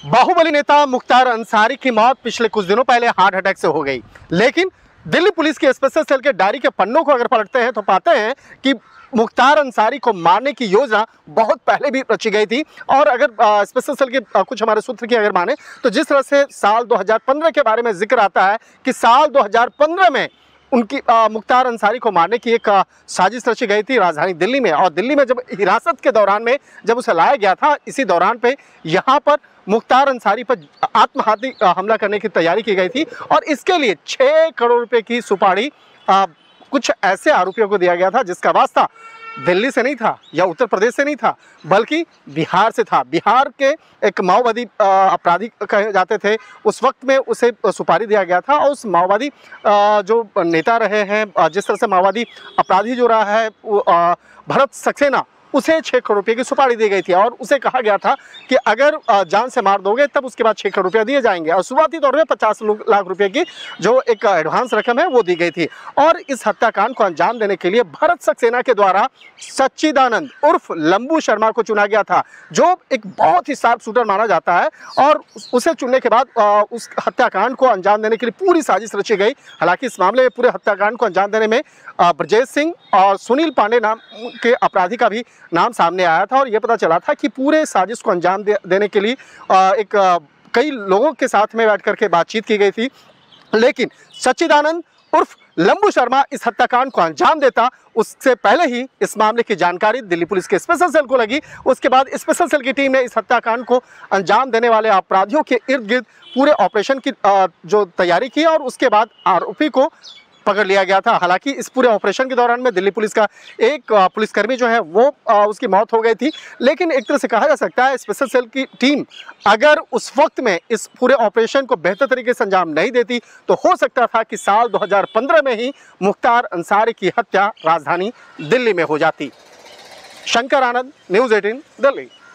बाहुबली नेता मुख्तार अंसारी की मौत पिछले कुछ दिनों पहले हार्ट अटैक से हो गई, लेकिन दिल्ली पुलिस के स्पेशल सेल के डायरी के पन्नों को अगर पलटते हैं तो पाते हैं कि मुख्तार अंसारी को मारने की योजना बहुत पहले भी रची गई थी। और अगर स्पेशल सेल के कुछ हमारे सूत्र की अगर माने तो जिस तरह से साल 2015 के बारे में जिक्र आता है कि साल 2015 में उनकी मुख्तार अंसारी को मारने की एक साजिश रची गई थी राजधानी दिल्ली में। और दिल्ली में जब हिरासत के दौरान में जब उसे लाया गया था, इसी दौरान पे यहाँ पर मुख्तार अंसारी पर आत्मघाती हमला करने की तैयारी की गई थी। और इसके लिए 6 करोड़ रुपए की सुपारी कुछ ऐसे आरोपियों को दिया गया था जिसका वास्ता दिल्ली से नहीं था या उत्तर प्रदेश से नहीं था, बल्कि बिहार से था। बिहार के एक माओवादी अपराधी कहे जाते थे, उस वक्त में उसे सुपारी दिया गया था। और उस माओवादी जो नेता रहे हैं, जिस तरह से माओवादी अपराधी जो रहा है भरत सक्सेना, उसे 6 करोड़ रुपये की सुपारी दी गई थी। और उसे कहा गया था कि अगर जान से मार दोगे तब उसके बाद 6 करोड़ रुपया दिए जाएंगे। और शुरुआती तौर में 50 लाख रुपए की जो एक एडवांस रकम है वो दी गई थी। और इस हत्याकांड को अंजाम देने के लिए भरत सक्सेना के द्वारा सच्चिदानंद उर्फ लंबू शर्मा को चुना गया था, जो एक बहुत ही शार्प शूटर माना जाता है। और उसे चुनने के बाद उस हत्याकांड को अंजाम देने के लिए पूरी साजिश रची गई। हालांकि इस मामले में पूरे हत्याकांड को अंजाम देने में ब्रजेश सिंह और सुनील पांडे नाम के अपराधी का भी नाम सामने आया था। और यह पता चला था कि पूरे साजिश को अंजाम देने के लिए कई लोगों के साथ में बैठ करके बातचीत की गई थी, लेकिन सच्चिदानंद उर्फ लंबू शर्मा इस हत्याकांड को अंजाम देता उससे पहले ही इस मामले की जानकारी दिल्ली पुलिस के स्पेशल सेल को लगी। उसके बाद स्पेशल सेल की टीम ने इस हत्याकांड को अंजाम देने वाले अपराधियों के इर्द गिर्द पूरे ऑपरेशन की जो तैयारी की और उसके बाद आरोपी को पकड़ लिया गया था। हालांकि इस पूरे ऑपरेशन के दौरान में दिल्ली पुलिस का एक पुलिसकर्मी जो है वो उसकी मौत हो गई थी। लेकिन एक तरह से कहा जा सकता है स्पेशल सेल की टीम अगर उस वक्त में इस पूरे ऑपरेशन को बेहतर तरीके से अंजाम नहीं देती तो हो सकता था कि साल 2015 में ही मुख्तार अंसारी की हत्या राजधानी दिल्ली में हो जाती। शंकर आनंद, न्यूज़ 18, दिल्ली।